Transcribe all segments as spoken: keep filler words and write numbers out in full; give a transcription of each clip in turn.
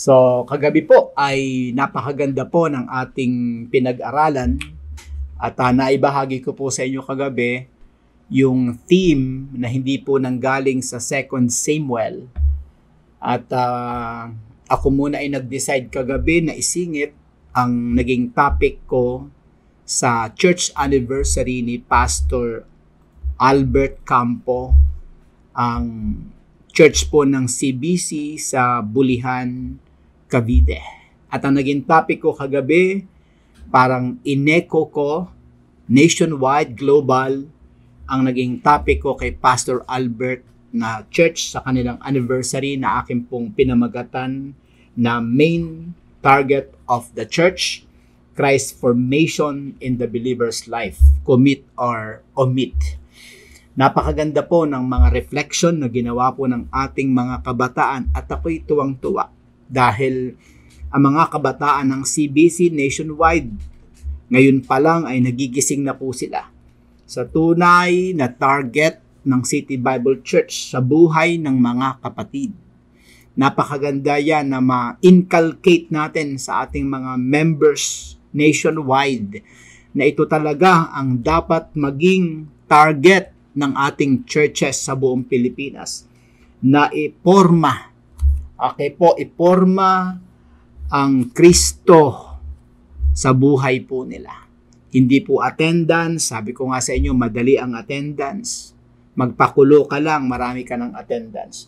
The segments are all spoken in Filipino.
So, kagabi po ay napakaganda po ng ating pinag-aralan at uh, naibahagi ko po sa inyo kagabi yung theme na hindi po nanggaling sa Second Samuel. At uh, ako muna ay nag-decide kagabi na isingit ang naging topic ko sa church anniversary ni Pastor Albert Campo, ang church po ng C B C sa Bulihan, Cavite. At ang naging topic ko kagabi, parang ineko ko, nationwide, global, ang naging topic ko kay Pastor Albert na church sa kanilang anniversary na aking pong pinamagatan na main target of the church, Christ formation in the believer's life, commit or omit. Napakaganda po ng mga reflection na ginawa po ng ating mga kabataan at ako'y tuwang-tuwa dahil ang mga kabataan ng C B C nationwide ngayon pa lang ay nagigising na po sila sa tunay na target ng City Bible Church sa buhay ng mga kapatid. Napakaganda yan na ma-inculcate natin sa ating mga members nationwide na ito talaga ang dapat maging target ng ating churches sa buong Pilipinas, na iporma, okay po, iporma ang Kristo sa buhay po nila. Hindi po attendance, sabi ko nga sa inyo, madali ang attendance. Magpakulo ka lang, marami ka ng attendance.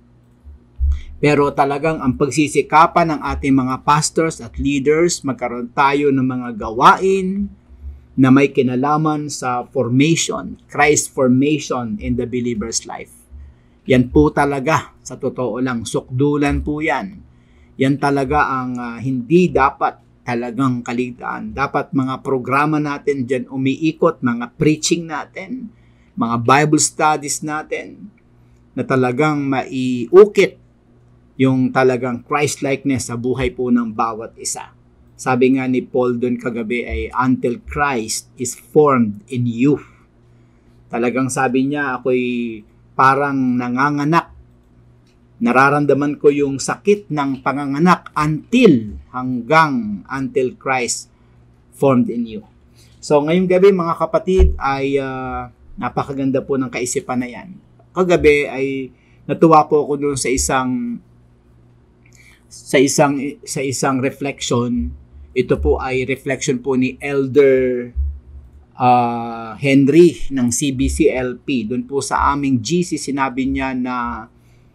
Pero talagang ang pagsisikapan ng ating mga pastors at leaders, magkaroon tayo ng mga gawain na may kinalaman sa formation, Christ formation in the believer's life. Yan po talaga, sa totoo lang, sukdulan po yan. Yan talaga ang uh, hindi dapat talagang kaligtaan. Dapat mga programa natin dyan umiikot, mga preaching natin, mga Bible studies natin, na talagang maiukit yung talagang Christ-likeness sa buhay po ng bawat isa. Sabi nga ni Paul doon kagabi ay, until Christ is formed in you. Talagang sabi niya, ako'y parang nanganganak. Nararamdaman ko yung sakit ng panganganak until, hanggang until Christ formed in you. So ngayong gabi mga kapatid ay uh, napakaganda po ng kaisipan na yan. Kagabi ay natuwa po ako doon sa isang sa isang sa isang reflection. Ito po ay reflection po ni Elder uh, Henry ng C B C L P. Doon po sa aming G C, sinabi niya na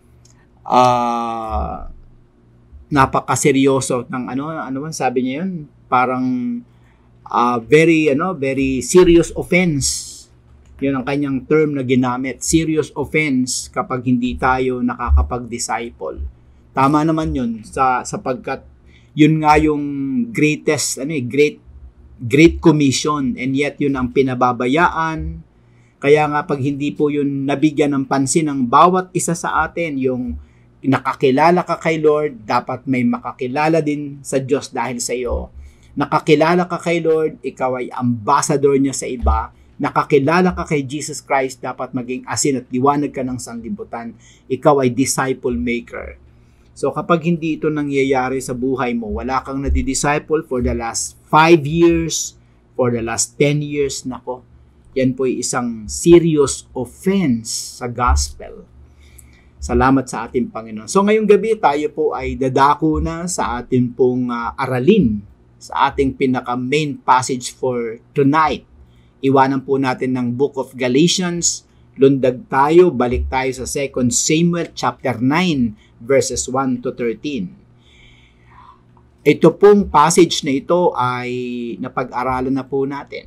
uh, napakaseryoso ng ano ano man sabi niya yun, parang uh, very ano very serious offense. Yun ang kanyang term na ginamit, serious offense kapag hindi tayo nakakapag-disciple. Tama naman yun sa sapagkat yun nga yung greatest ano eh, great great commission, and yet yun ang pinababayaan. Kaya nga pag hindi po yun nabigyan ng pansin ng bawat isa sa atin, yung nakakilala ka kay Lord, dapat may makakilala din sa Diyos dahil sa iyo. Nakakilala ka kay Lord, ikaw ay ambassador niya sa iba. Nakakilala ka kay Jesus Christ, dapat maging asin at liwanag ka ng sanglibutan. Ikaw ay disciple maker. So kapag hindi ito nangyayari sa buhay mo, wala kang nadi-disciple for the last five years, for the last ten years, nako, yan po ay isang serious offense sa gospel. Salamat sa ating Panginoon. So ngayong gabi tayo po ay dadako na sa ating pong uh, aralin, sa ating pinaka-main passage for tonight. Iwanan po natin ng Book of Galatians, lundag tayo, balik tayo sa Second Samuel chapter nine, verses one to thirteen. Ito pong passage na ito ay napag-aralan na po natin.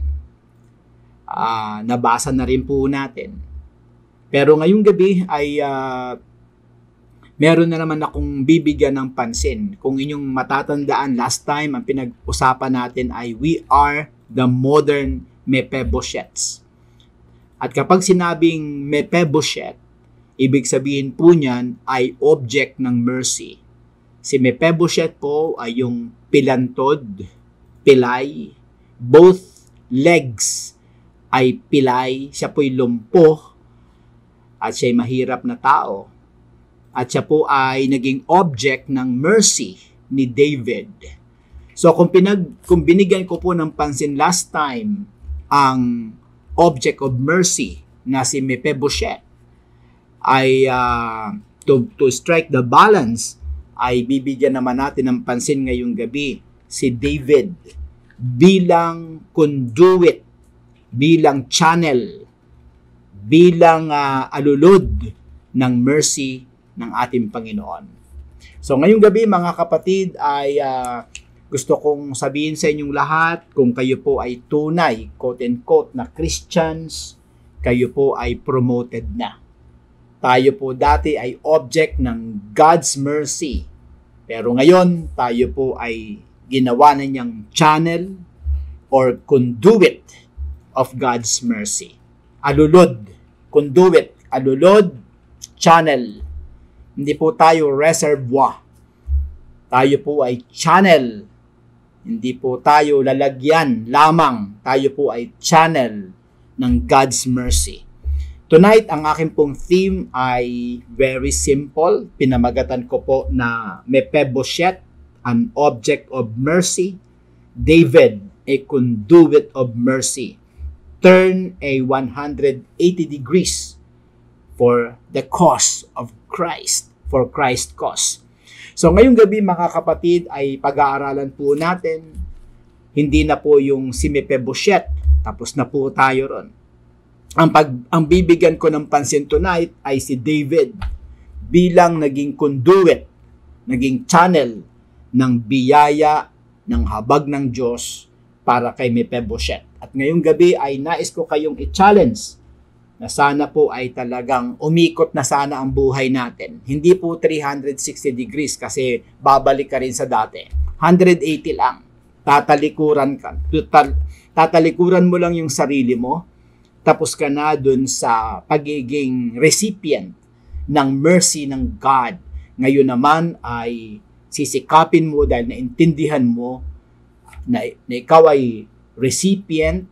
Uh, nabasa na rin po natin. Pero ngayong gabi ay uh, meron na naman akong bibigyan ng pansin. Kung inyong matatandaan, last time ang pinag-usapan natin ay we are the modern Mephiboshets. At kapag sinabing Mephiboshet, ibig sabihin po niyan ay object ng mercy. Si Mephiboshet po ay yung pilantod, pilay, both legs ay pilay, siya po'y lumpo at siya'y mahirap na tao. at siya po ay naging object ng mercy ni David. So kung, pinag, kung binigyan ko po ng pansin last time ang object of mercy na si Mephiboshet, ay uh, to, to strike the balance, ay bibigyan naman natin ng pansin ngayong gabi si David bilang conduit, bilang channel, bilang uh, alulod ng mercy ng ating Panginoon. So ngayong gabi mga kapatid ay uh, gusto kong sabihin sa inyong lahat, kung kayo po ay tunay, quote-unquote, na Christians, kayo po ay promoted na. Tayo po dati ay object ng God's mercy. Pero ngayon, tayo po ay ginawa na niyang channel or conduit of God's mercy. Alulod, conduit, alulod, channel. Hindi po tayo reservoir. Tayo po ay channel. Hindi po tayo lalagyan lamang. Tayo po ay channel ng God's mercy. Tonight, ang aking pong theme ay very simple. Pinamagatan ko po na Mephiboshet, an object of mercy. David, a conduit of mercy. Turn a one hundred eighty degrees for the cause of Christ, for Christ's cause. So ngayong gabi mga kapatid ay pag-aaralan po natin, hindi na po yung si Mephiboshet, tapos na po tayo ron. Ang, pag, ang bibigyan ko ng pansin tonight ay si David bilang naging conduit, naging channel ng biyaya, ng habag ng Diyos para kay Mephiboshet. At ngayong gabi ay nais ko kayong i-challenge na sana po ay talagang umikot na sana ang buhay natin. Hindi po three hundred sixty degrees kasi babalik ka rin sa dati. one hundred eighty lang. Tatalikuran ka. Tatalikuran mo lang yung sarili mo. Tapos ka na dun sa pagiging recipient ng mercy ng God. Ngayon naman ay sisikapin mo dahil naintindihan mo na, na ikaw ay recipient,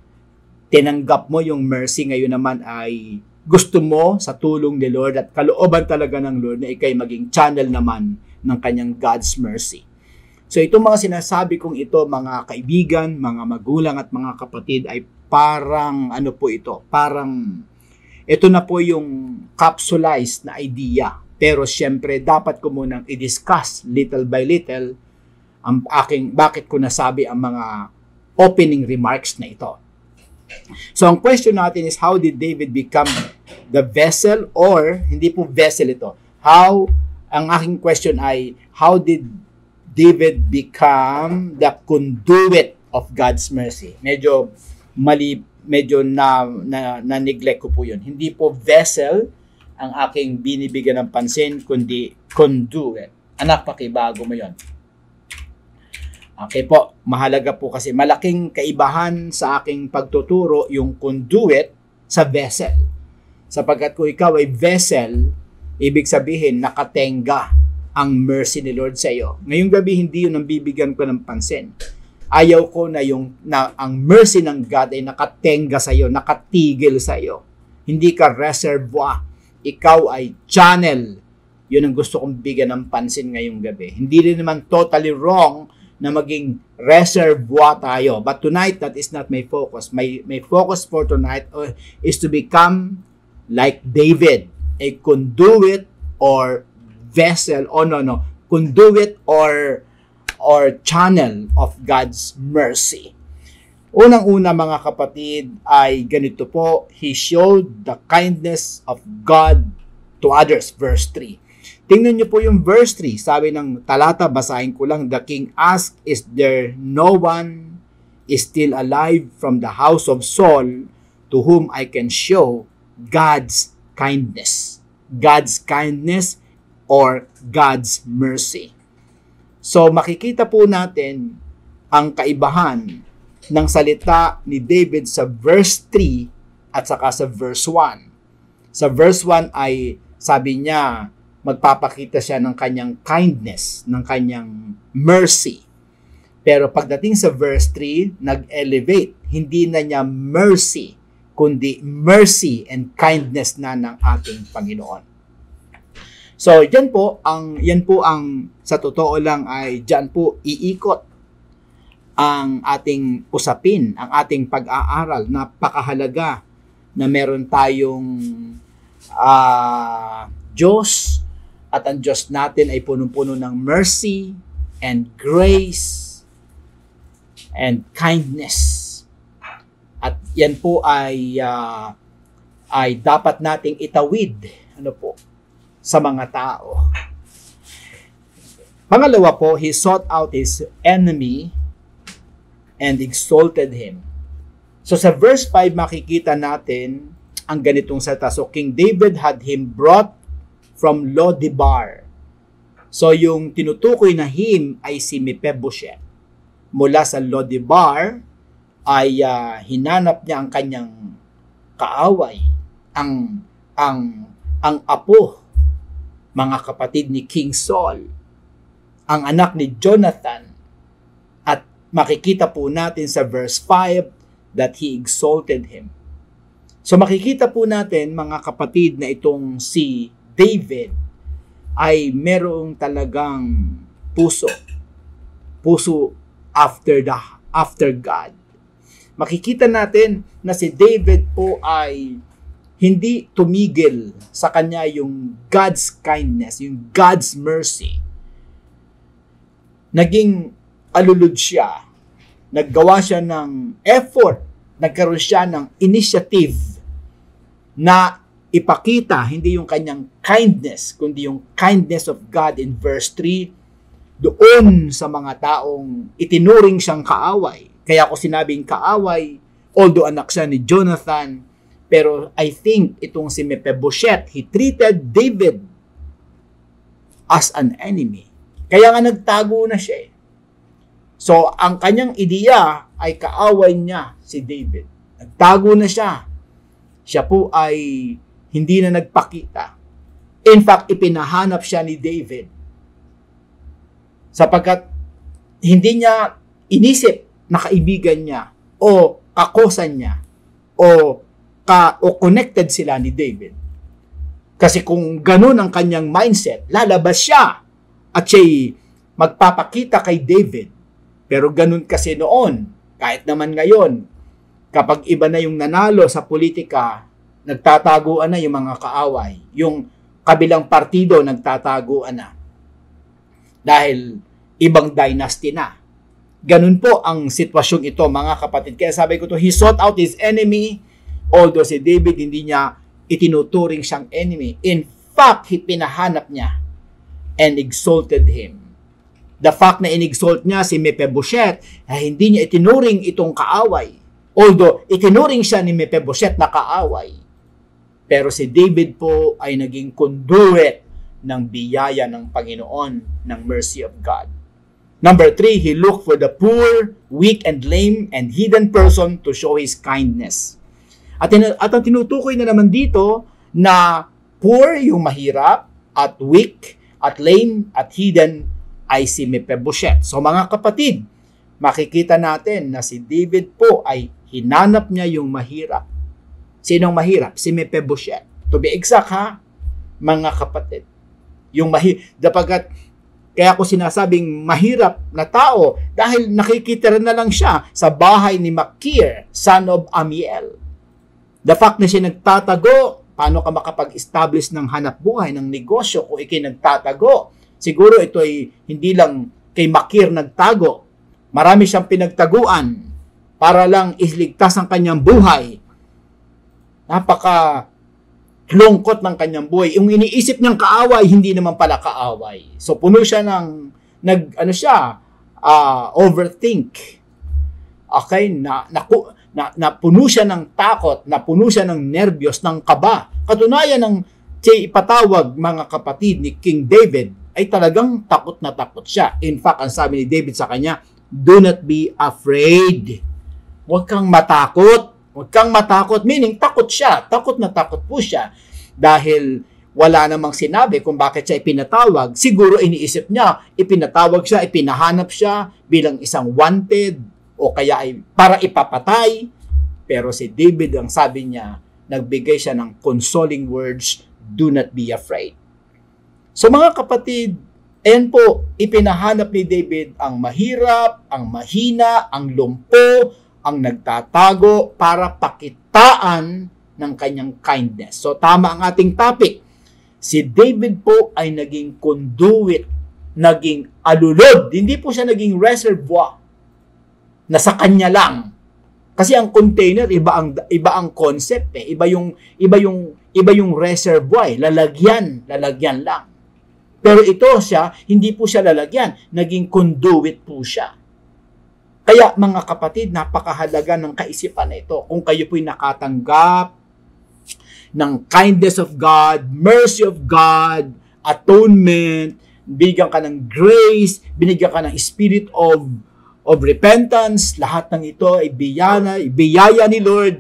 tinanggap mo yung mercy, ngayon naman ay gusto mo sa tulong ni Lord at kalooban talaga ng Lord na ikay maging channel naman ng kanyang God's mercy. So itong mga sinasabi kong ito, mga kaibigan, mga magulang at mga kapatid, ay parang ano po ito, parang ito na po yung capsulized na idea. Pero syempre dapat ko munang i-discuss little by little ang aking, bakit ko nasabi ang mga opening remarks na ito. So ang question natin is, how did David become the vessel, or hindi po vessel ito. How, ang aking question ay, how did David become the conduit of God's mercy? Medyo mali, medyo na, na, na neglect ko po yun. Hindi po vessel ang aking binibigyan ng pansin, kundi conduit. Anak, pakibago mo yun. Okay po, mahalaga po kasi malaking kaibahan sa aking pagtuturo yung conduit sa vessel. Sapagkat kung ikaw ay vessel, ibig sabihin nakatenga ang mercy ni Lord sa iyo. Ngayong gabi, hindi yun ang bibigyan ko ng pansin. Ayaw ko na yung na, ang mercy ng God ay nakatenga sa iyo, nakatigil sa iyo. Hindi ka reservoir. Ikaw ay channel. Yun ang gusto kong bigyan ng pansin ngayong gabi. Hindi rin naman totally wrong na maging reservoir tayo. But tonight, that is not my focus. My, my focus for tonight uh, is to become like David, a conduit or vessel, oh no, no, conduit or or channel of God's mercy. Unang-una mga kapatid ay ganito po, he showed the kindness of God to others, verse three. Tingnan niyo po yung verse three, sabi ng talata, basahin ko lang, the king asked, is there no one is still alive from the house of Saul to whom I can show God's kindness? God's kindness or God's mercy. So makikita po natin ang kaibahan ng salita ni David sa verse three at saka sa verse one. Sa verse one ay sabi niya, magpapakita siya ng kanyang kindness, ng kanyang mercy. Pero pagdating sa verse three, nag-elevate. Hindi na niya mercy, kundi mercy and kindness na ng ating Panginoon. So, yan po ang yan po ang sa totoo lang ay diyan po iikot ang ating usapin, ang ating pag-aaral. Napakahalaga na meron tayong uh, Diyos at ang Diyos natin ay punong-puno ng mercy and grace and kindness. At yan po ay uh, ay dapat nating itawid ano po sa mga tao. Pangalawa po, he sought out his enemy and exalted him. So sa verse five makikita natin ang ganitong salita. So King David had him brought from Lo-debar. So yung tinutukoy na him ay si Mephiboshet. Mula sa Lo-debar ay uh, hinanap niya ang kanyang kaaway, ang ang ang apo, mga kapatid ni King Saul, ang anak ni Jonathan. At makikita po natin sa verse five that he exalted him. So makikita po natin mga kapatid na itong si David ay merong talagang puso. Puso after the after God. Makikita natin na si David po ay hindi tumigil sa kanya yung God's kindness, yung God's mercy. Naging alulod siya. Naggawa siya ng effort. Nagkaroon siya ng initiative na ipakita hindi yung kanyang kindness, kundi yung kindness of God in verse three doon sa mga taong itinuring siyang kaaway. Kaya ako sinabing kaaway, although anak siya ni Jonathan, pero I think itong si Mephiboshet, he treated David as an enemy. Kaya nga nagtago na siya eh. So, ang kanyang ideya ay kaaway niya si David. Nagtago na siya. Siya po ay hindi na nagpakita. In fact, ipinahanap siya ni David. Sapagkat hindi niya inisip na kaibigan niya o kakosan niya o, ka, o connected sila ni David. Kasi kung ganun ang kanyang mindset, lalabas siya at siya'y magpapakita kay David. Pero ganun kasi noon, kahit naman ngayon, kapag iba na yung nanalo sa politika, nagtataguan na yung mga kaaway. Yung kabilang partido, nagtataguan na. Dahil ibang dynasty na. Ganun po ang sitwasyong ito, mga kapatid. Kaya sabi ko to, he sought out his enemy, although si David hindi niya itinuturing siyang enemy. In fact, he pinahanap niya and exalted him. The fact na in-exalt niya si Mephiboshet, ay hindi niya itinuring itong kaaway. Although, itinuring siya ni Mephiboshet na kaaway. Pero si David po ay naging conduit ng biyaya ng Panginoon, ng mercy of God. Number three, he looked for the poor, weak, and lame, and hidden person to show his kindness. At, at ang tinutukoy na naman dito na poor, yung mahirap, at weak, at lame, at hidden, ay si Mephiboshet. So mga kapatid, makikita natin na si David po ay hinanap niya yung mahirap. Sinong mahirap? Si Mephiboshet. To be exact ha, mga kapatid. Yung mahirap, dapagat, kaya ako sinasabing mahirap na tao dahil nakikita rin na lang siya sa bahay ni Makir, son of Amiel. The fact na siya nagtatago, paano ka makapag-establish ng hanap buhay, ng negosyo kung ikay nagtatago? Siguro ito ay hindi lang kay Makir nagtago. Marami siyang pinagtaguan para lang iligtas ang kanyang buhay. Napaka lungkot ng kanyang buhay. Yung iniisip niyang kaaway, hindi naman pala kaaway. So puno siya ng nag ano siya, uh, overthink. Okay, na, na, na, na puno siya ng takot, na puno siya ng nervyos, ng kaba. Katunayan ng siya ipatawag, mga kapatid, ni King David, ay talagang takot na takot siya. In fact, ang sabi ni David sa kanya, do not be afraid. Huwag kang matakot. Huwag kang matakot. Meaning, takot siya. Takot na takot po siya. Dahil wala namang sinabi kung bakit siya ipinatawag. Siguro iniisip niya, ipinatawag siya, ipinahanap siya bilang isang wanted o kaya ay para ipapatay. Pero si David, ang sabi niya, nagbigay siya ng consoling words, do not be afraid. So mga kapatid, ayan po, ipinahanap ni David ang mahirap, ang mahina, ang lumpo, ang nagtatago para pakitaan ng kanyang kindness. So tama ang ating topic. Si David po ay naging conduit, naging alulod. Hindi po siya naging reservoir na sa kanya lang. Kasi ang container, iba ang iba ang concept eh. Iba yung iba yung iba yung reservoir, lalagyan, lalagyan lang. Pero ito siya, hindi po siya lalagyan, naging conduit po siya. Kaya mga kapatid, napakahalaga ng kaisipan na ito. Kung kayo po'y nakatanggap ng kindness of God, mercy of God, atonement, binigyan ka ng grace, binigyan ka ng spirit of of repentance, lahat ng ito ay biyaya, biyaya ni Lord.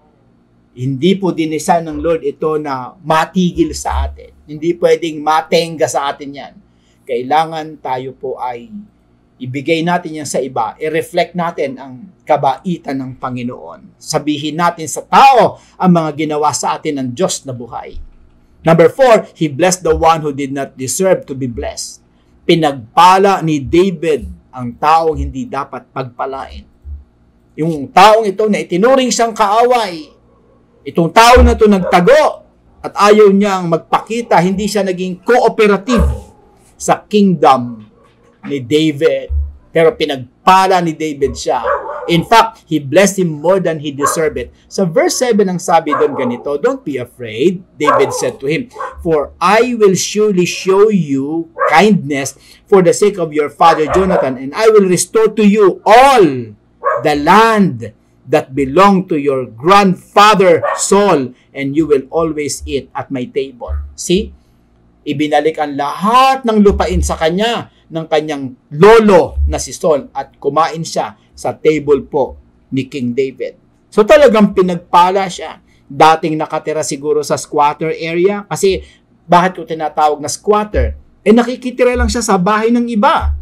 Hindi po dinisan ng Lord ito na matigil sa atin. Hindi pwedeng matenga sa atin yan. Kailangan tayo po ay ibigay natin yan sa iba, i-reflect natin ang kabaitan ng Panginoon. Sabihin natin sa tao ang mga ginawa sa atin ng Diyos na buhay. Number four, He blessed the one who did not deserve to be blessed. Pinagpala ni David ang taong hindi dapat pagpalain. Yung taong ito na itinuring siyang kaaway, itong tao na ito nagtago at ayaw niyang magpakita, hindi siya naging cooperative sa kingdom ni David. Pero pinagpala ni David siya. In fact, he blessed him more than he deserved it. Sa verse seven ang sabi doon ganito, "Don't be afraid," David said to him, "for I will surely show you kindness for the sake of your father Jonathan, and I will restore to you all the land that belonged to your grandfather Saul, and you will always eat at my table." See? Ibinalik ang lahat ng lupain sa kanya ng kanyang lolo na si Saul at kumain siya sa table po ni King David. So talagang pinagpala siya. Dating nakatira siguro sa squatter area kasi bakit ko tinatawag na squatter? Eh nakikitira lang siya sa bahay ng iba.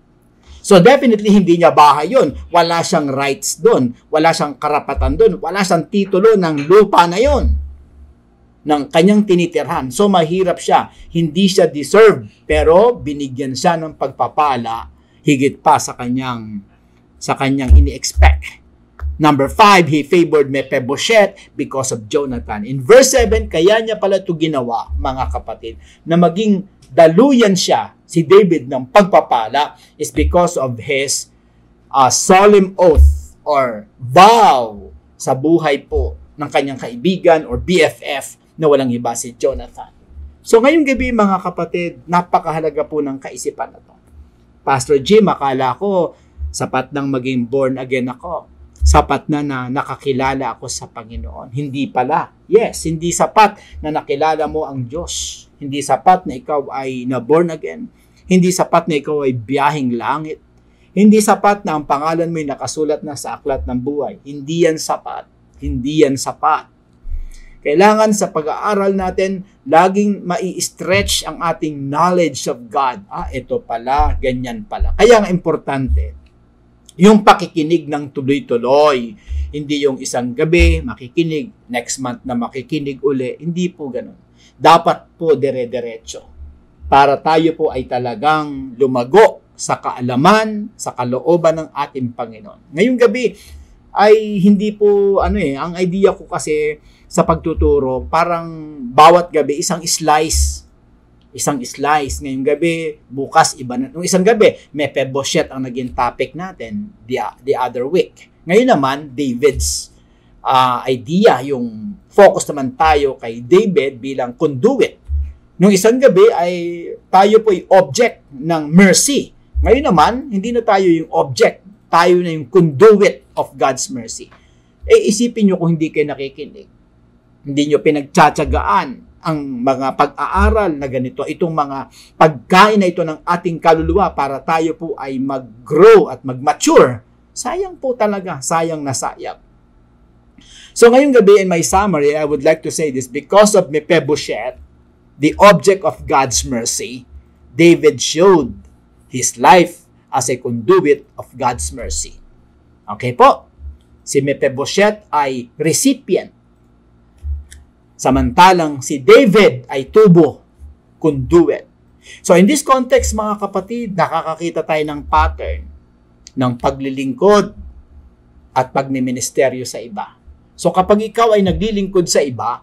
So definitely hindi niya bahay yun. Wala siyang rights doon. Wala siyang karapatan doon. Wala siyang titulo ng lupa na yun, ng kanyang tinitirhan. So mahirap siya. Hindi siya deserve, pero binigyan siya ng pagpapala higit pa sa kanyang sa kanyang ini-expect. Number five, he favored Mephiboshet because of Jonathan. In verse seven, kaya niya pala ito ginawa, mga kapatid, na maging daluyan siya, si David, ng pagpapala is because of his uh, solemn oath or vow sa buhay po ng kanyang kaibigan or B F F na walang iba si Jonathan. So ngayong gabi mga kapatid, napakahalaga po ng kaisipan na to. Pastor Jim, akala ko sapat nang maging born again ako. Sapat na na nakakilala ako sa Panginoon. Hindi pala. Yes, hindi sapat na nakilala mo ang Diyos. Hindi sapat na ikaw ay na born again. Hindi sapat na ikaw ay biyaheng langit. Hindi sapat na ang pangalan mo ay nakasulat na sa aklat ng buhay. Hindi yan sapat. Hindi yan sapat. Kailangan sa pag-aaral natin, laging mai-stretch ang ating knowledge of God. Ah, ito pala, ganyan pala. Kaya ang importante, yung pakikinig ng tuloy-tuloy. Hindi yung isang gabi, makikinig, next month na makikinig uli. Hindi po ganun. Dapat po dire-diretso. Para tayo po ay talagang lumago sa kaalaman, sa kalooban ng ating Panginoon. Ngayong gabi ay hindi po, ano eh, ang idea ko kasi sa pagtuturo, parang bawat gabi isang slice. Isang slice. Ngayong gabi, bukas iba na. Nung isang gabi, Mephiboshet ang naging topic natin the, the other week. Ngayon naman, David's uh, idea, yung focus naman tayo kay David bilang conduit. Nung isang gabi ay tayo po yung object ng mercy. Ngayon naman, hindi na tayo yung object. Tayo na yung conduit of God's mercy. Eh, isipin nyo kung hindi kayo nakikinig. Hindi nyo pinagtsatsagaan ang mga pag-aaral na ganito, itong mga pagkain na ito ng ating kaluluwa para tayo po ay mag-grow at mag-mature. Sayang po talaga, sayang na sayang. So ngayong gabi in my summary, I would like to say this, because of Mephiboshet, the object of God's mercy, David showed his life as a conduit of God's mercy. Okay po? Si Mephiboshet ay recipient. Samantalang si David ay tubo, conduit. So in this context, mga kapatid, nakakakita tayo ng pattern ng paglilingkod at pagmiministeryo sa iba. So kapag ikaw ay naglilingkod sa iba,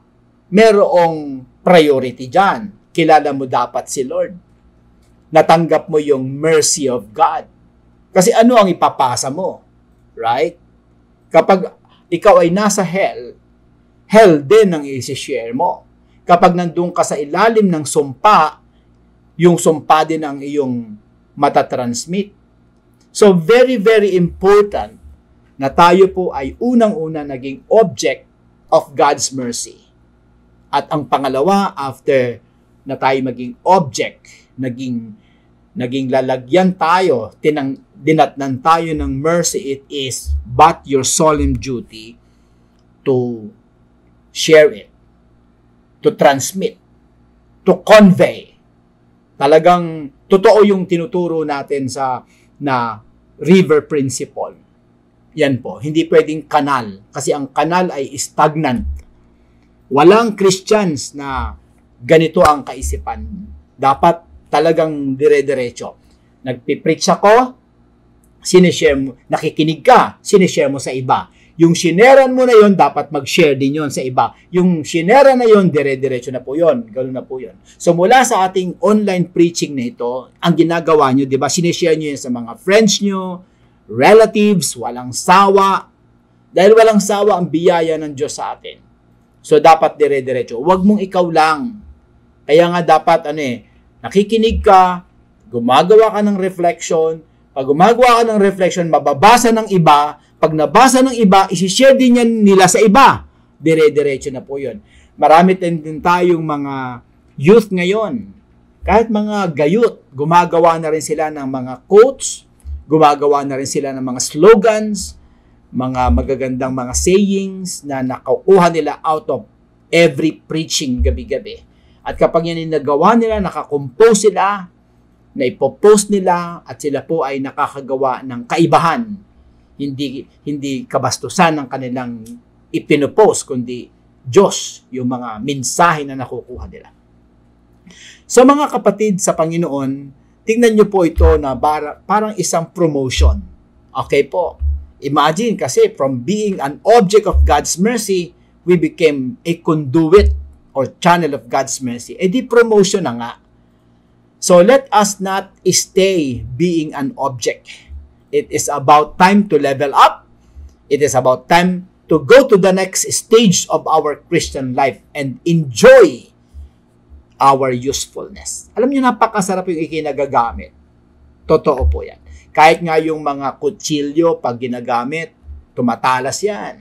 merong priority dyan. Kilala mo dapat si Lord. Natanggap mo yung mercy of God. Kasi ano ang ipapasa mo? Right? Kapag ikaw ay nasa hell, hell din ang i-share mo. Kapag nandun ka sa ilalim ng sumpa, yung sumpa din ang iyong matatransmit. So very, very important na tayo po ay unang-una naging object of God's mercy. At ang pangalawa, after na tayo maging object, naging, naging lalagyan tayo, tinang, dinatnan tayo ng mercy, it is but your solemn duty to share it, to transmit, to convey. Talagang totoo yung tinuturo natin sa na river principle. Yan po, hindi pwedeng kanal kasi ang kanal ay stagnant. Walang Christians na ganito ang kaisipan. Dapat talagang dire-diretso. Nagpipreach ako, sinishare mo, nakikinig ka, sinishare mo sa iba. Yung shineran mo na yon, dapat mag-share din yon sa iba. Yung shinera na yon, dire-diretso na po yon. Ganoon na po yon. So mula sa ating online preaching na ito, ang ginagawa nyo, di ba, sinishare nyo yan sa mga friends nyo, relatives, walang sawa. Dahil walang sawa ang biyaya ng Diyos sa atin. So dapat dire-diretso. Huwag mong ikaw lang. Kaya nga dapat, ano eh, nakikinig ka, gumagawa ka ng reflection. Pag gumagawa ka ng reflection, mababasa ng iba. Pag nabasa ng iba, isi-share din yan nila sa iba. Dire-diretso na po yun. Marami din tayong mga youth ngayon. Kahit mga gayut, gumagawa na rin sila ng mga quotes, gumagawa na rin sila ng mga slogans, mga magagandang mga sayings na nakukuha nila out of every preaching gabi-gabi. At kapag yan yung nagawa nila, nakakompose sila, na ipopost nila, at sila po ay nakakagawa ng kaibahan. Hindi hindi kabastusan ng kanilang ipinopost, kundi Diyos, yung mga mensahe na nakukuha nila. So mga kapatid sa Panginoon, tingnan nyo po ito na para, parang isang promotion. Okay po. Imagine kasi from being an object of God's mercy, we became a conduit or channel of God's mercy. E di promotion na nga. So let us not stay being an object. It is about time to level up. It is about time to go to the next stage of our Christian life and enjoy our usefulness. Alam niyo, napakasarap yung ikinagagamit. Totoo po yan. Kahit nga yung mga kutsilyo, pag ginagamit, tumatalas yan.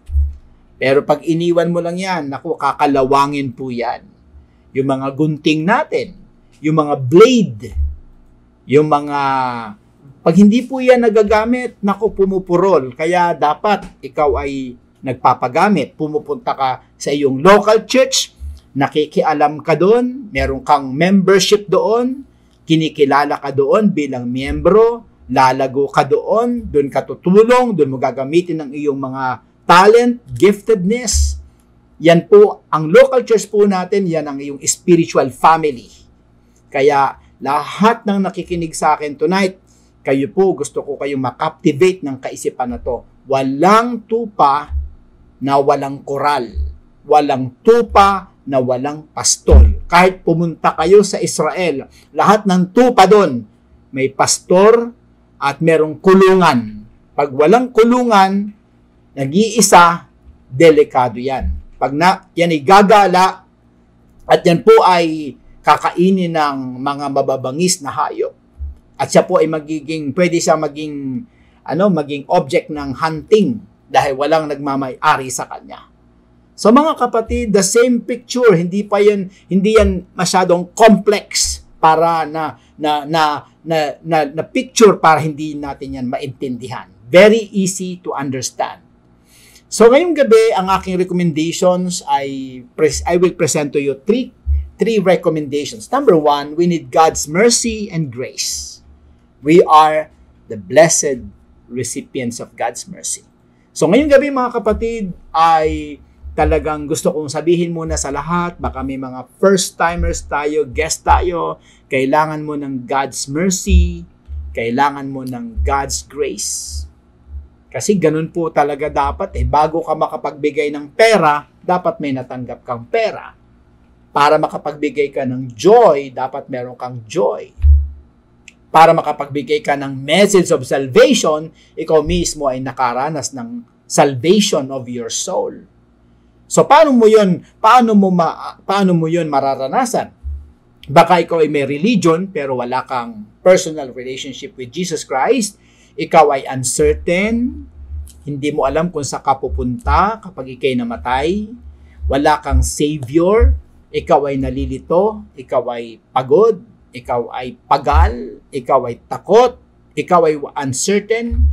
Pero pag iniwan mo lang yan, naku, kakalawangin po yan. Yung mga gunting natin, yung mga blade, yung mga... Pag hindi po yan nagagamit, naku, pumupurol. Kaya dapat ikaw ay nagpapagamit. Pumupunta ka sa iyong local church, nakikialam ka doon, meron kang membership doon, kinikilala ka doon bilang miyembro, lalago ka doon, doon ka tutulong, doon mo gagamitin ang iyong mga talent, giftedness. Yan po, ang local church po natin, yan ang iyong spiritual family. Kaya lahat ng nakikinig sa akin tonight, kayo po, gusto ko kayong makaptivate ng kaisipan na to. Walang tupa na walang koral. Walang tupa na walang pastol. Kahit pumunta kayo sa Israel, lahat ng tupa doon, may pastor at merong kulungan. Pag walang kulungan, nag-iisa, delikado yan. Pag na, yan ay gagala, at yan po ay kakainin ng mga mababangis na hayop. At siya po ay magiging, pwede siya maging, ano, maging object ng hunting dahil walang nagmamay-ari sa kanya. So mga kapatid, the same picture, hindi pa yan, hindi yan masyadong complex para na, na, na, na, na, na picture para hindi natin yan maintindihan. Very easy to understand. So ngayong gabi, ang aking recommendations ay, I will present to you three, three recommendations. Number one, we need God's mercy and grace. We are the blessed recipients of God's mercy. So ngayong gabi mga kapatid ay talagang gusto kong sabihin muna sa lahat, baka may mga first-timers tayo, guest tayo, kailangan mo ng God's mercy, kailangan mo ng God's grace. Kasi ganun po talaga dapat eh. Bago ka makapagbigay ng pera, dapat may natanggap kang pera. Para makapagbigay ka ng joy, dapat meron kang joy. Para makapagbigay ka ng message of salvation, ikaw mismo ay nakaranas ng salvation of your soul. So paano mo 'yon? Paano mo ma, paano mo 'yon mararanasan? Baka ikaw ay may religion pero wala kang personal relationship with Jesus Christ. Ikaw ay uncertain, hindi mo alam kung saan ka pupunta kapag ikay namatay. Wala kang savior, ikaw ay nalilito, ikaw ay pagod, ikaw ay pagal, ikaw ay takot, ikaw ay uncertain.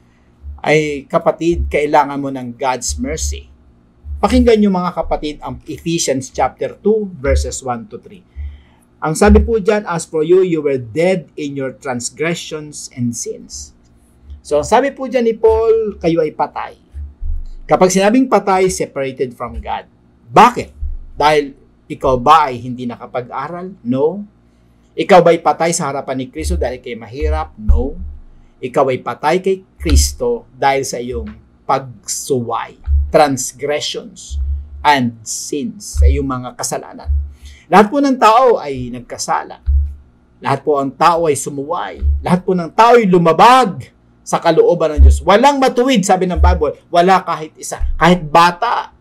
Ay kapatid, kailangan mo ng God's mercy. Pakinggan niyo mga kapatid ang Ephesians chapter two verses one to three. Ang sabi po diyan, as for you, you were dead in your transgressions and sins. So ang sabi po diyan ni Paul, kayo ay patay. Kapag sinabing patay, separated from God. Bakit? Dahil ikaw ba ay hindi nakapag-aral? No. Ikaw ba ay patay sa harapan ni Kristo dahil kay mahirap? No. Ikaw ay patay kay Kristo dahil sa iyong pagsuway, transgressions, and sins, sa iyong mga kasalanan. Lahat po ng tao ay nagkasala. Lahat po ang tao ay sumuway. Lahat po ng tao ay lumabag sa kalooban ng Diyos. Walang matuwid, sabi ng Bible. Wala kahit isa. Kahit bata.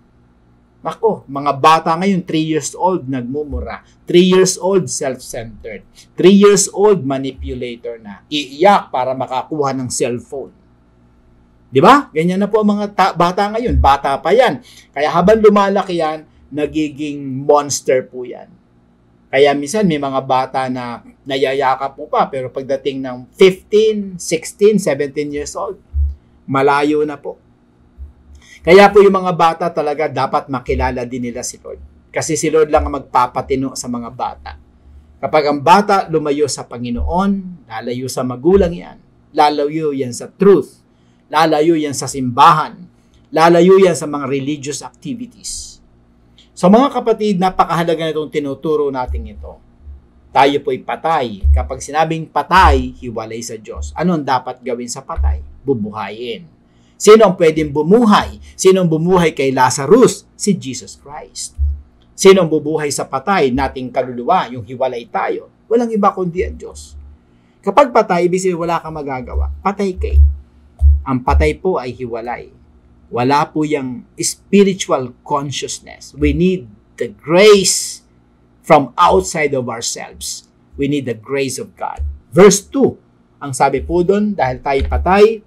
Ako, mga bata ngayon, three years old, nagmumura. three years old, self-centered. three years old, manipulator na. Iiyak para makakuha ng cellphone. Di ba? Ganyan na po ang mga ta- bata ngayon. Bata pa yan. Kaya habang lumalaki yan, nagiging monster po yan. Kaya minsan may mga bata na nayayakap mo pa, pero pagdating ng fifteen, sixteen, seventeen years old, malayo na po. Kaya po yung mga bata talaga dapat makilala din nila si Lord. Kasi si Lord lang ang magpapatino sa mga bata. Kapag ang bata lumayo sa Panginoon, lalayo sa magulang yan, lalayo yan sa truth, lalayo yan sa simbahan, lalayo yan sa mga religious activities. So mga kapatid, napakahalaga na itong tinuturo natin ito. Tayo po'y patay. Kapag sinabing patay, hiwalay sa Diyos. Ano ang dapat gawin sa patay? Bubuhayin. Sino ang pwedeng bumuhay? Sino ang bumuhay kay Lazarus? Si Jesus Christ. Sino ang bubuhay sa patay? Nating kaluluwa, yung hiwalay tayo. Walang iba kundi ang Diyos. Kapag patay, ibig sabihin wala kang magagawa. Patay kay. Ang patay po ay hiwalay. Wala po yung spiritual consciousness. We need the grace from outside of ourselves. We need the grace of God. Verse two, ang sabi po doon, dahil tayo patay,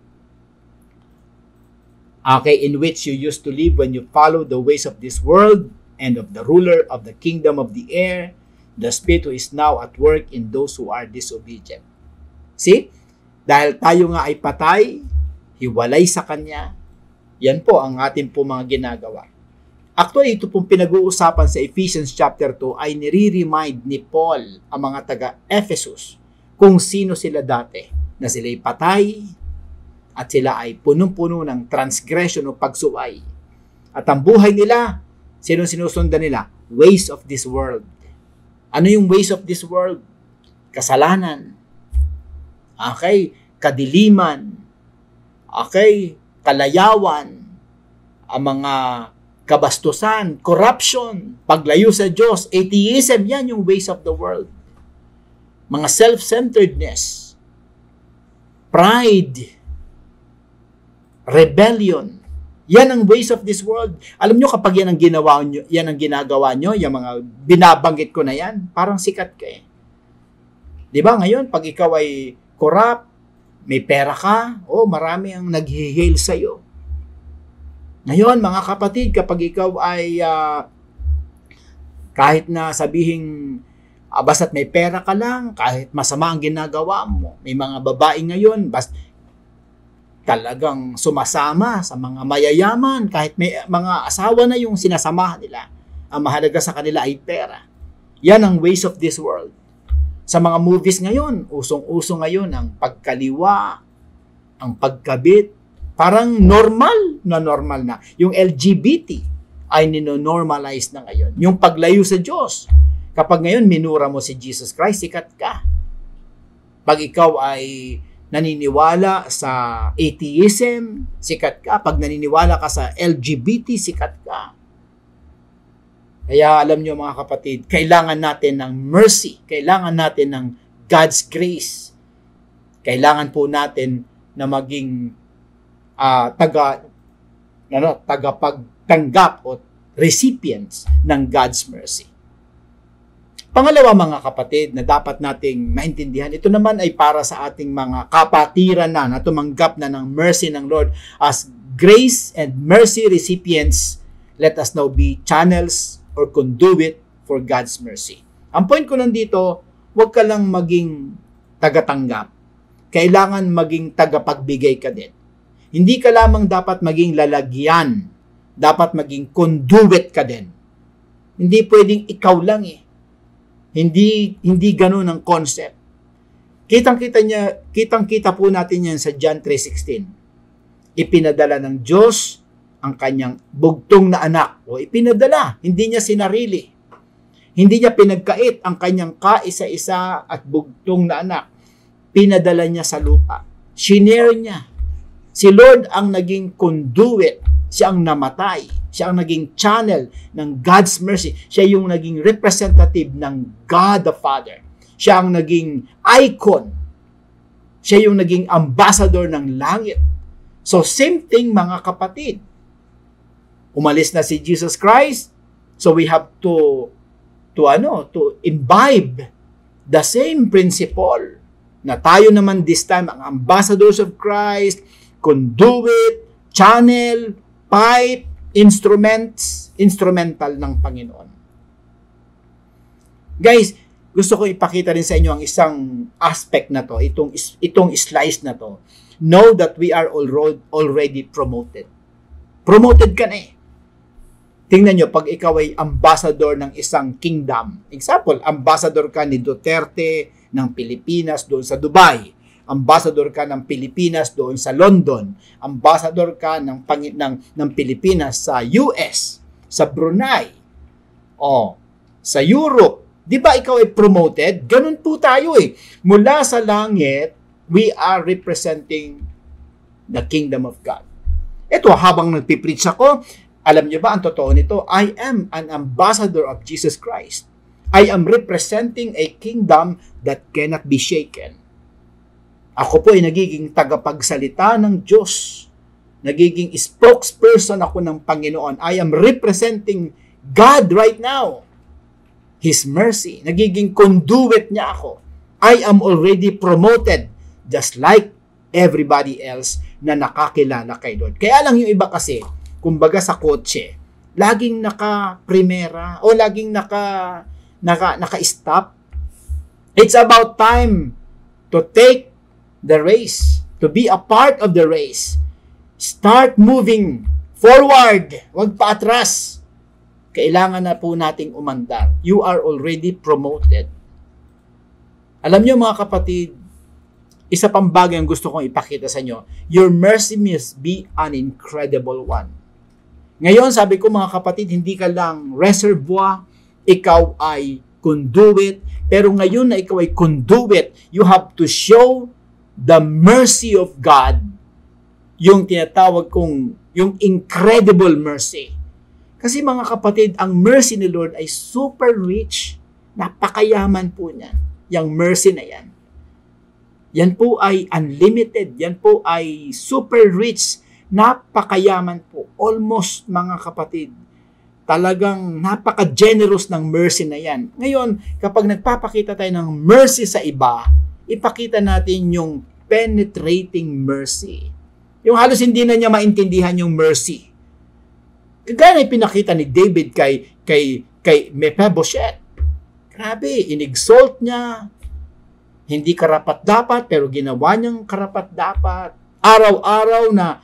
okay, in which you used to live when you follow the ways of this world and of the ruler of the kingdom of the air, the Spirit who is now at work in those who are disobedient. See? Dahil tayo nga ay patay, hiwalay sa Kanya, yan po ang ating po mga ginagawa. Actually, ito pong pinag-uusapan sa Ephesians chapter two ay nire-remind ni Paul ang mga taga-Ephesus kung sino sila dati, na sila'y patay at sila ay punong-puno ng transgression o pagsuway. At ang buhay nila, sino sinusundan nila? Ways of this world. Ano yung ways of this world? Kasalanan. Okay, kadiliman. Okay, kalayawan, ang mga kabastusan, corruption, paglayo sa Diyos, atheism, yan yung ways of the world. Mga self-centeredness, pride, rebellion, yan ang ways of this world. Alam nyo, kapag yan ang ginawa nyo, yan ang ginagawa nyo, yung mga binabanggit ko na yan, parang sikat ka eh. Di ba ngayon, pag ikaw ay corrupt, may pera ka, oh, marami ang nag-hail sa'yo. Ngayon, mga kapatid, kapag ikaw ay uh, kahit na sabihing uh, basta't may pera ka lang, kahit masama ang ginagawa mo, may mga babae ngayon, basta talagang sumasama sa mga mayayaman, kahit may mga asawa na yung sinasamahan nila. Ang mahalaga sa kanila ay pera. Yan ang ways of this world. Sa mga movies ngayon, usong-uso ngayon ang pagkaliwa, ang pagkabit, parang normal na normal na. Yung L G B T, ay ninonormalize na ngayon. Yung paglayo sa Diyos. Kapag ngayon minura mo si Jesus Christ, sikat ka. Pag ikaw ay naniniwala sa atheism, sikat ka. Pag naniniwala ka sa L G B T, sikat ka. Kaya alam nyo mga kapatid, kailangan natin ng mercy. Kailangan natin ng God's grace. Kailangan po natin na maging uh, taga, ano, tagapagtanggap o recipients ng God's mercy. Pangalawa mga kapatid na dapat nating maintindihan, ito naman ay para sa ating mga kapatiran na na tumanggap na ng mercy ng Lord. As grace and mercy recipients, let us now be channels or conduit for God's mercy. Ang point ko nandito, huwag ka lang maging tagatanggap. Kailangan maging tagapagbigay ka din. Hindi ka lamang dapat maging lalagyan. Dapat maging conduit ka din. Hindi pwedeng ikaw lang eh. Hindi hindi ganoon ang concept. Kitang-kita niya, kitang-kita po natin yan sa John three sixteen. Ipinadala ng Diyos ang kanyang bugtong na anak. O ipinadala, hindi niya sinarili. Hindi niya pinagkait ang kanyang kaisa-isa at bugtong na anak. Pinadala niya sa lupa. Shinare niya. Si Lord ang naging conduit. Siya ang namatay. Siya ang naging channel ng God's mercy. Siya yung naging representative ng God the Father. Siya ang naging icon. Siya yung naging ambassador ng langit. So same thing mga kapatid. Umalis na si Jesus Christ. So we have to to ano, to imbibe the same principle na tayo naman this time ang ambassadors of Christ, conduit, channel, pipe, instruments, instrumental ng Panginoon. Guys, gusto ko ipakita rin sa inyo ang isang aspect na to, itong, itong slice na to. Know that we are already promoted. Promoted ka na eh. Tingnan nyo, pag ikaw ay ambassador ng isang kingdom, example, ambassador ka ni Duterte ng Pilipinas doon sa Dubai, ambassador ka ng Pilipinas doon sa London, ambassador ka ng, ng, ng Pilipinas sa U S, sa Brunei, o sa Europe. Di ba ikaw ay promoted? Ganun po tayo eh. Mula sa langit, we are representing the kingdom of God. Ito, habang nagpipreach ako, alam niyo ba ang totoo nito? I am an ambassador of Jesus Christ. I am representing a kingdom that cannot be shaken. Ako po ay nagiging tagapagsalita ng Diyos. Nagiging spokesperson ako ng Panginoon. I am representing God right now. His mercy. Nagiging conduit niya ako. I am already promoted just like everybody else na nakakilala kay Lord. Kaya lang yung iba kasi, kumbaga sa kotse, laging naka-primera o laging naka, naka, naka-stop. It's about time to take the race, to be a part of the race. Start moving forward. Huwag pa atras. Kailangan na po nating umandar. You are already promoted. Alam niyo mga kapatid, isa pang bagay ang gusto kong ipakita sa inyo. Your mercy must be an incredible one. Ngayon, sabi ko mga kapatid, hindi ka lang reservoir, ikaw ay conduit, pero ngayon na ikaw ay conduit, you have to show the mercy of God, yung tinatawag kong, yung incredible mercy. Kasi mga kapatid, ang mercy ni Lord ay super rich, napakayaman po niyan, yung mercy na yan. Yan po ay unlimited, yan po ay super rich, napakayaman po. Almost mga kapatid, talagang napaka-generous ng mercy na yan. Ngayon, kapag nagpapakita tayo ng mercy sa iba, ipakita natin yung penetrating mercy. Yung halos hindi na niya maintindihan yung mercy. Kagaya na pinakita ni David kay, kay, kay Mephiboshet. Grabe, inexalt niya. Hindi karapat-dapat, pero ginawa niyang karapat-dapat. Araw-araw na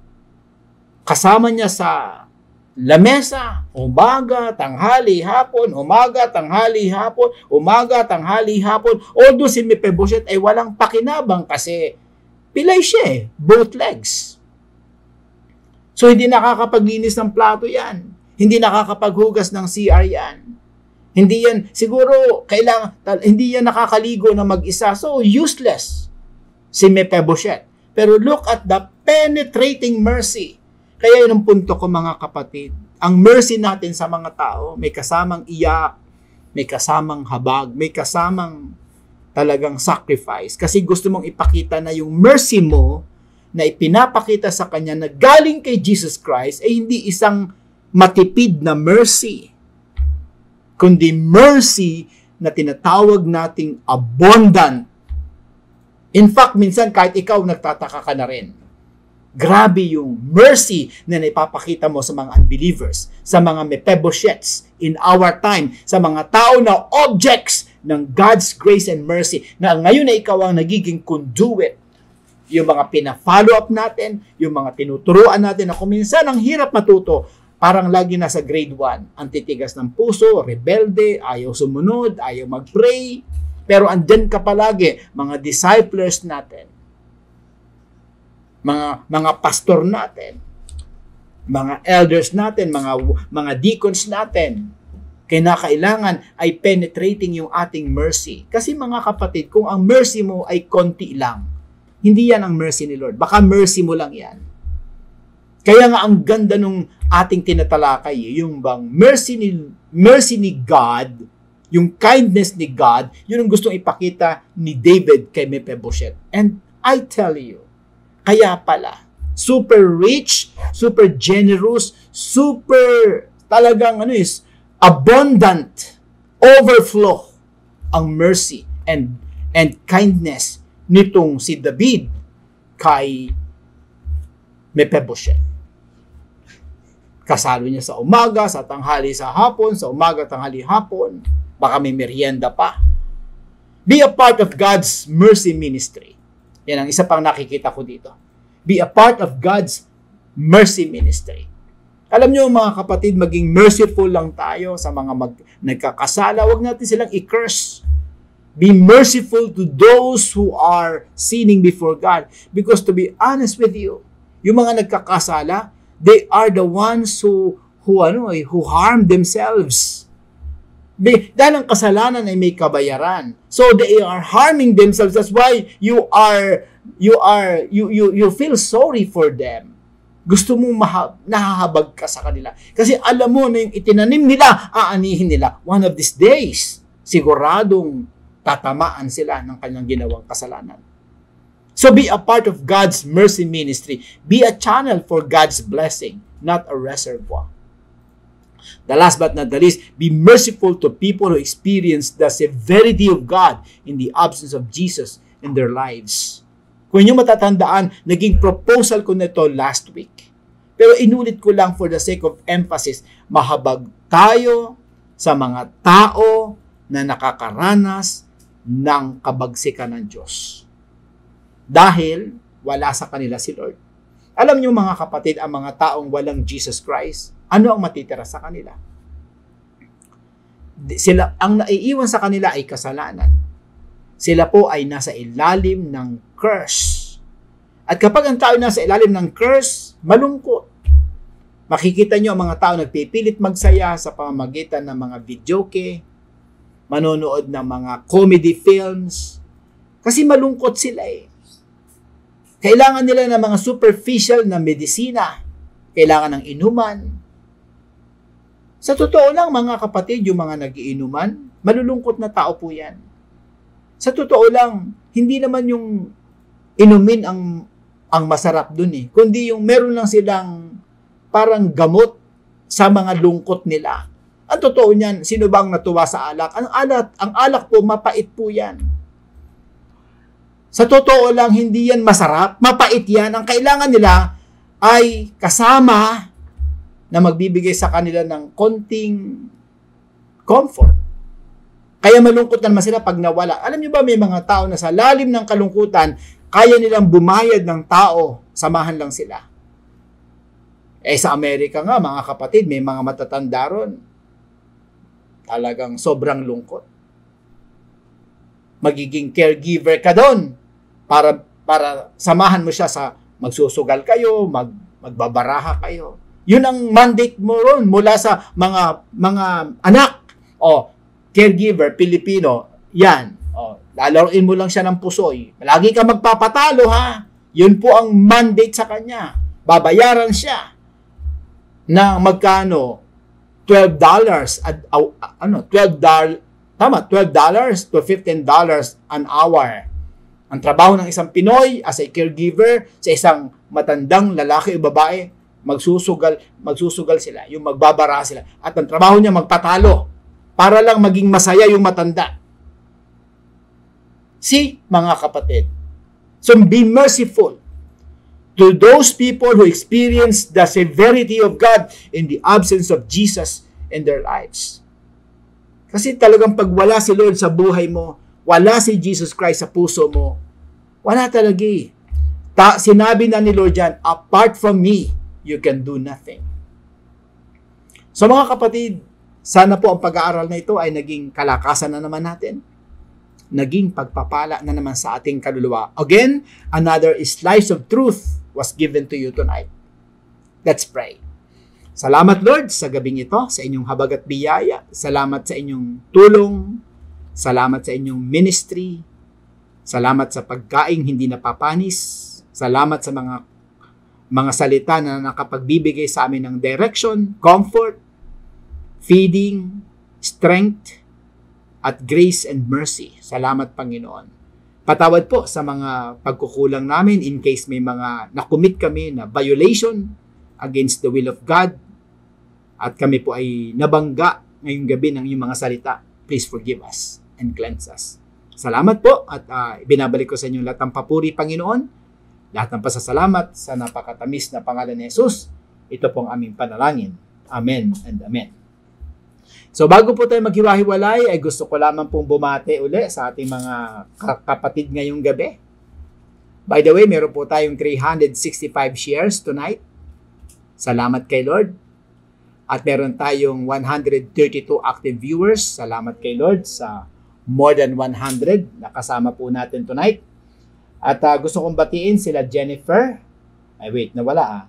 kasama niya sa lamesa, umaga, tanghali, hapon, umaga, tanghali, hapon, umaga, tanghali, hapon. Although si Mephiboshet ay walang pakinabang kasi pilay siya eh, both legs. So hindi nakakapaglinis ng plato yan. Hindi nakakapaghugas ng C R yan. Hindi yan, siguro, kailangan, hindi yan nakakaligo na mag-isa. So, useless si Mephiboshet. Pero look at the penetrating mercy. Kaya yun ang punto ko, mga kapatid. Ang mercy natin sa mga tao, may kasamang iyak, may kasamang habag, may kasamang talagang sacrifice. Kasi gusto mong ipakita na yung mercy mo na ipinapakita sa kanya na galing kay Jesus Christ ay hindi isang matipid na mercy, kundi mercy na tinatawag nating abundant. In fact, minsan kahit ikaw nagtataka ka na rin. Grabe yung mercy na naipapakita mo sa mga unbelievers, sa mga Mephiboshets in our time, sa mga tao na objects ng God's grace and mercy, na ngayon na ikaw ang nagiging conduit. Yung mga pina-follow up natin, yung mga tinuturuan natin na kung minsan ang hirap matuto, parang lagi nasa grade one. Ang titigas ng puso, rebelde, ayaw sumunod, ayaw mag-pray. Pero andyan ka palagi, mga disciples natin, mga mga pastor natin, mga elders natin, mga mga deacons natin. Kinakailangan ay penetrating yung ating mercy. Kasi mga kapatid, kung ang mercy mo ay konti lang, hindi yan ang mercy ni Lord. Baka mercy mo lang yan. Kaya nga ang ganda nung ating tinatalakay, yung bang mercy ni, mercy ni God, yung kindness ni God, yun ang gustong ipakita ni David kay Mephiboshet. And I tell you, kaya pala, super rich, super generous, super talagang ano is, abundant, overflow ang mercy and and kindness nitong si David kay Mephiboshet. Kasalo niya sa umaga, sa tanghali, sa hapon, sa umaga, tanghali, hapon. Baka may merienda pa. Be a part of God's mercy ministry. Yan ang isa pang nakikita ko dito. Be a part of God's mercy ministry. Alam niyo mga kapatid, maging merciful lang tayo sa mga mag, nagkakasala. Huwag natin silang i-curse. Be merciful to those who are sinning before God. Because to be honest with you, yung mga nagkakasala, they are the ones who who ano eh, who harm themselves. Be, dahil ang kasalanan ay may kabayaran. So they are harming themselves. That's why you are you are you you you feel sorry for them. Gusto mong maha, nahahabag ka sa kanila. Kasi alam mo na yung itinanim nila, aanihin nila. One of these days, siguradong tatamaan sila ng kanyang ginawang kasalanan. So be a part of God's mercy ministry. Be a channel for God's blessing, not a reservoir. The last but not the least, be merciful to people who experience the severity of God in the absence of Jesus in their lives. Kung inyo matatandaan, naging proposal ko nito last week. Pero inulit ko lang for the sake of emphasis, mahabag tayo sa mga tao na nakakaranas ng kabagsikan ng Diyos. Dahil wala sa kanila si Lord. Alam niyo mga kapatid, ang mga taong walang Jesus Christ, ano ang matitira sa kanila? Sila, ang naiiwan sa kanila ay kasalanan. Sila po ay nasa ilalim ng curse. At kapag ang tao nasa ilalim ng curse, malungkot. Makikita nyo ang mga tao nagpipilit magsaya sa pamamagitan ng mga videoke, manonood ng mga comedy films, kasi malungkot sila eh. Kailangan nila ng mga superficial na medisina, kailangan ng inuman. Sa totoo lang mga kapatid, yung mga nagiinuman, malulungkot na tao po yan. Sa totoo lang, hindi naman yung inumin ang ang masarap dun eh, kundi yung meron lang silang parang gamot sa mga lungkot nila. Ang totoo niyan, sino bang natuwa sa alak? Ang alak, ang alak po, mapait po yan. Sa totoo lang, hindi yan masarap, mapait yan. Ang kailangan nila ay kasama na magbibigay sa kanila ng konting comfort. Kaya malungkot na naman sila pag nawala. Alam niyo ba, may mga tao na sa lalim ng kalungkutan, kaya nilang bumayad ng tao, samahan lang sila. Eh sa Amerika nga, mga kapatid, may mga matatanda ron. Talagang sobrang lungkot. Magiging caregiver ka doon para, para samahan mo siya sa magsusugal kayo, mag, magbabaraha kayo. Yun ang mandate mo ron mula sa mga mga anak o caregiver, Pilipino. Yan. O, lalaroin mo lang siya ng pusoy. Lagi ka magpapatalo, ha? Yun po ang mandate sa kanya. Babayaran siya ng magkano? twelve dollars at uh, ano, twelve dollars tama, twelve dollars to fifteen dollars an hour. Ang trabaho ng isang Pinoy as a caregiver sa isang matandang lalaki o babae, magsusugal, magsusugal sila, yung magbabara sila. At ang trabaho niya magpatalo para lang maging masaya yung matanda. See, mga kapatid. So be merciful to those people who experience the severity of God in the absence of Jesus in their lives. Kasi talagang pag wala si Lord sa buhay mo, wala si Jesus Christ sa puso mo, wala talaga eh. Ta- sinabi na ni Lord yan, apart from me, you can do nothing. So mga kapatid, sana po ang pag-aaral na ito ay naging kalakasan na naman natin. Naging pagpapala na naman sa ating kaluluwa. Again, another slice of truth was given to you tonight. Let's pray. Salamat Lord sa gabing ito, sa inyong habag at biyaya. Salamat sa inyong tulong. Salamat sa inyong ministry. Salamat sa pagkaing hindi napapanis. Salamat sa mga mga salita na nakapagbibigay sa amin ng direction, comfort, feeding, strength, at grace and mercy. Salamat Panginoon. Patawad po sa mga pagkukulang namin in case may mga nakumit kami na violation against the will of God at kami po ay nabangga ngayong gabi ng iyong mga salita. Please forgive us and cleanse us. Salamat po at uh, binabalik ko sa inyo lahat ng papuri, Panginoon. Lahat ng pasasalamat sa napakatamis na pangalan ni Jesus. Ito pong aming panalangin. Amen and amen. So bago po tayo maghiwa-hiwalay, ay gusto ko lamang pong bumati uli sa ating mga kapatid ngayong gabi. By the way, meron po tayong three hundred sixty-five shares tonight. Salamat kay Lord. At meron tayong one hundred thirty-two active viewers. Salamat kay Lord sa more than one hundred na kasama po natin tonight. At uh, gusto kong batiin sila Jennifer. Ay wait, nawala ah.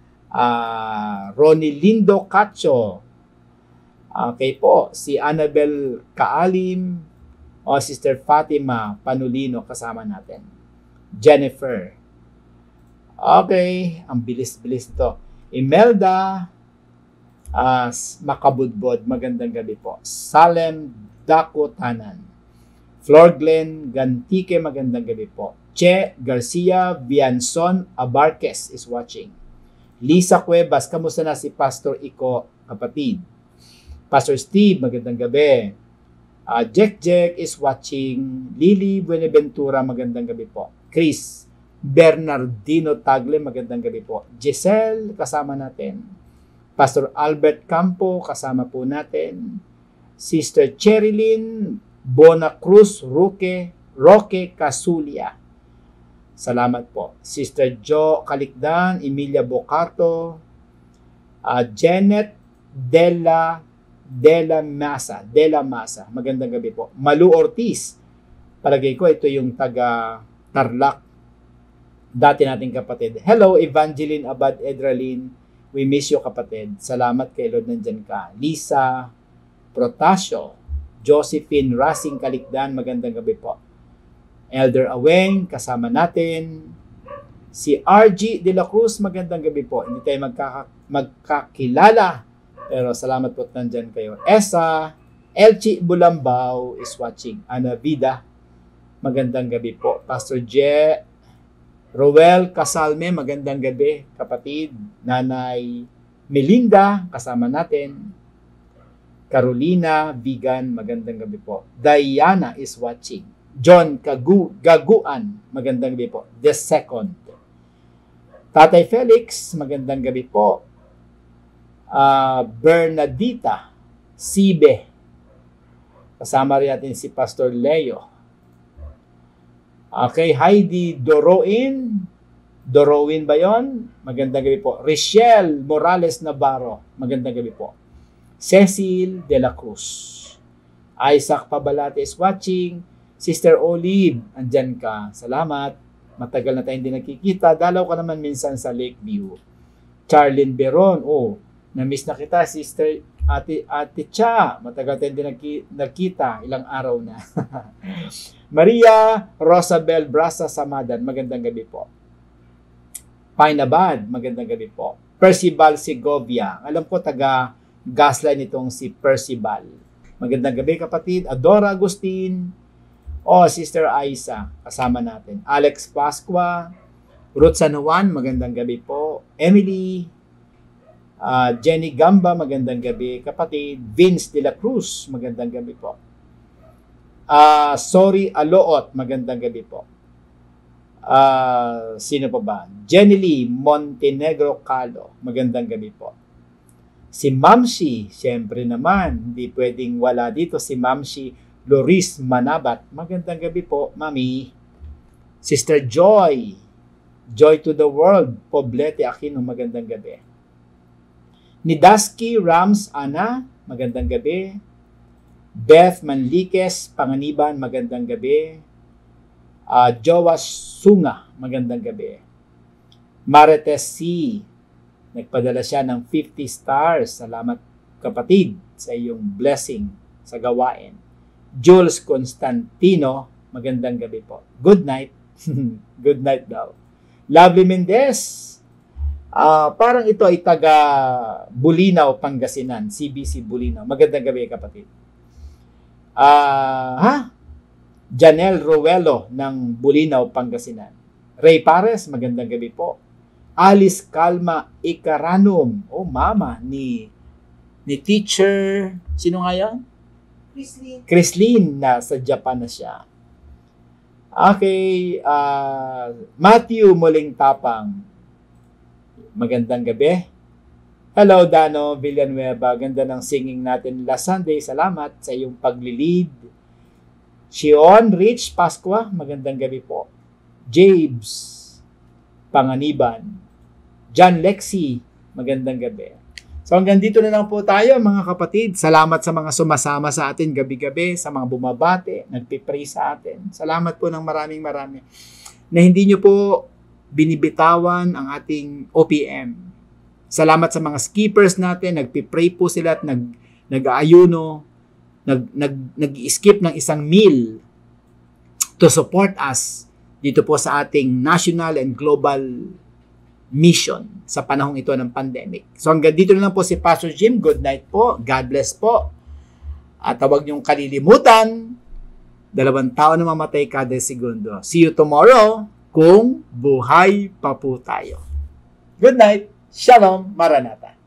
Uh, Ronnie Lindo Cacho. Okay po, si Annabel Kaalim o Sister Fatima Panulino kasama natin. Jennifer. Okay, ang bilis-bilis ito. Imelda uh, Makabudbod, magandang gabi po. Salem Dakotanan. Flor Glenn Gantike, magandang gabi po. Che Garcia Vianson Abarques is watching. Lisa Cuevas, kamusta na si Pastor Iko, kapatid? Pastor Steve, magandang gabi. Uh, Jack Jack is watching. Lily Buenaventura, magandang gabi po. Chris Bernardino Tagle, magandang gabi po. Giselle, kasama natin. Pastor Albert Campo, kasama po natin. Sister Cherilyn Bona Cruz Roque, Roque Casulia. Salamat po. Sister Jo Kalikdan, Emilia Bocato, uh, Janet Della Dela Masa, Dela Masa. Magandang gabi po. Malu Ortiz. Palagay ko ito yung taga Tarlac. Dati nating kapatid. Hello, Evangeline Abad Edralin. We miss you, kapatid. Salamat kay Lord, nandyan ka. Lisa Protasio. Josephine Racing Kalikdan. Magandang gabi po. Elder Aweng, kasama natin. Si R G De La Cruz. Magandang gabi po. Hindi tayo magkaka- magkakilala. Pero salamat po, nandyan kayo. Esa, Elchi Bulambao is watching. Ana Vida, magandang gabi po. Pastor Je, Roel Casalme, magandang gabi, kapatid. Nanay Melinda, kasama natin. Carolina Vigan, magandang gabi po. Diana is watching. John Kagu, Gaguan, magandang gabi po. The second. Tatay Felix, magandang gabi po. Uh, Bernadita Sibe. Kasama rin natin si Pastor Leo. Okay, Heidi Doroin. Doroin ba yon? Magandang gabi po. Richelle Morales Navarro. Magandang gabi po. Cecil De La Cruz. Isaac Pabalate is watching. Sister Olive, andyan ka. Salamat. Matagal na tayong hindi nakikita. Dalaw ka naman minsan sa Lakeview. Charlene Beron, oh, na-miss na kita, Sister Ate, Ate Cha. Matagal tayo din nagki- nagkita, ilang araw na. Maria Rosabel Brasa Samadan, magandang gabi po. Painabad, magandang gabi po. Percival Segovia, alam ko taga Gasline itong si Percival. Magandang gabi kapatid. Adora Agustin, oh, Sister Aisa, kasama natin. Alex Pasqua, Ruth San Juan, magandang gabi po. Emily, uh, Jenny Gamba, magandang gabi kapatid. Vince de la Cruz, magandang gabi po. Uh, sorry Aloot, magandang gabi po. Uh, sino pa ba? Jenny Lee Montenegro Calo, magandang gabi po. Si Mamsi, siyempre naman, hindi pwedeng wala dito si Mamsi Loris Manabat, magandang gabi po, Mami. Sister Joy, Joy to the World, Poblete Aquino, magandang gabi. Nidaski Rams Ana, magandang gabi. Beth Manliques Panganiban, magandang gabi. Uh, Joas Sunga, magandang gabi. Marites C, nagpadala siya ng fifty stars. Salamat kapatid sa iyong blessing sa gawain. Jules Constantino, magandang gabi po. Good night. Good night daw. Lovely Mendez, uh, parang ito ay taga Bulinaw, Pangasinan. C B C Bulinaw. Magandang gabi kapatid. Uh, ha? Janelle Ruelo ng Bulinaw, Pangasinan. Ray Pares, magandang gabi po. Alice Calma Ikaranum, oh mama, ni ni teacher, sino nga yan? Chrislyn. Chrislyn, na sa Japan na siya. Okay, uh, Matthew Muling Tapang, magandang gabi. Hello, Dano Villanueva, ganda ng singing natin last Sunday. Salamat sa iyong paglilid. Shion Rich Pasqua, magandang gabi po. James Panganiban, John Lexi, magandang gabi. So hanggang dito na lang po tayo mga kapatid. Salamat sa mga sumasama sa atin gabi-gabi, sa mga bumabate, nagpipray sa atin. Salamat po ng maraming marami. Na hindi nyo po binibitawan ang ating O P M. Salamat sa mga skippers natin, nagpipray po sila at nag, nag-aayuno, nag, nag, nag-skip ng isang meal to support us dito po sa ating national and global mission sa panahong ito ng pandemic. So hanggang dito na lang po si Pastor Jim. Good night po. God bless po. At huwag niyong kalilimutan, dalawang tao na mamatay kada segundo. See you tomorrow kung buhay pa po tayo. Good night. Shalom. Maranatha.